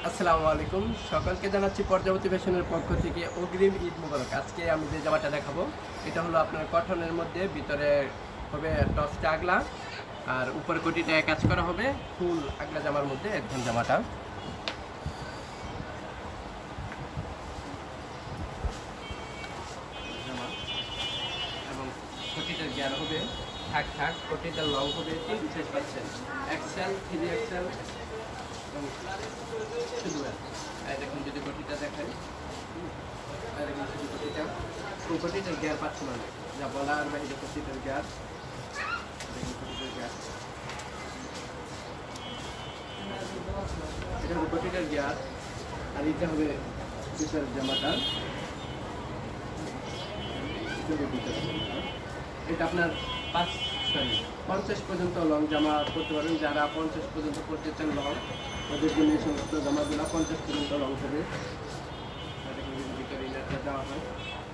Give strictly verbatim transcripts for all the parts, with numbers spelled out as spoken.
আসসালামু আলাইকুম, সকলকে জানাচ্ছি প্রজাপতি ফ্যাশনের পক্ষ থেকে অগ্রিম ঈদ মোবারক। আজকে আমি যে জামাটা দেখাবো এটা হলো আপনার কটনের মধ্যে, ভিতরে হবে টপসটা আগলা আর উপরে কোটিটা কাজ করা হবে ফুল আগলা জামার মধ্যে। একদম জামাটা জামা এবং কোটিটার গিয়ার হবে থাক থাক কোটিটার লং হবে তিন সাইজ পাচ্ছেন, এক্সেল, থ্রি এক্সেল এবং শুধু আর দেখুন যদি কোটিটা দেখাই, আর দেখুন শুধু কোটিটা কোটিটার গিয়ার পাচ্ছেন অনেক, যা বলা আর বাইরে কোটিটার গিয়ার। দেখুন কোটিটার গিয়ার, এটা হবে কোটিটার গিয়ার আর এটা হবে পিসের জামাটা। এটা আপনার পাঁচ সরি পঞ্চাশ পর্যন্ত লং জামা পরতে পারেন। যারা পঞ্চাশ পর্যন্ত পরতে চান লং, ওদের জন্য এই সমস্ত জামাগুলো পঞ্চাশ পর্যন্ত লং হবে। ভিতরে ইনারটা দেওয়া হয়,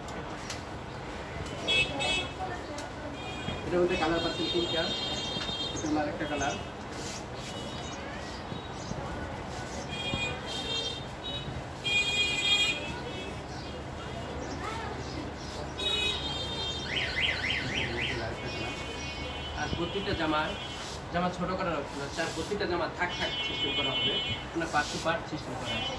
এটার মধ্যে কালার পাচ্ছেন তিনটা, এটা হলো আরেকটা কালার। আর প্রতিটা জামার জামা ছোট করা রাখছে না, চার প্রতিটা জামা থাক থাক সিস্টেম করা হবে, মানে পার্ট টু পার্ট সিস্টেম করা আছে।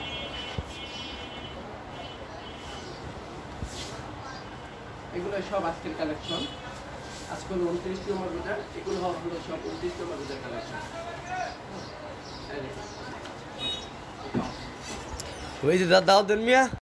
এগুলো সব আজকের কালেকশন, আজকে হলো উনত্রিশ নম্বর বাজার, এগুলো হলো সব উনত্রিশ নম্বর বাজার কালেকশন। ওই যে দাদা দেন মিয়া।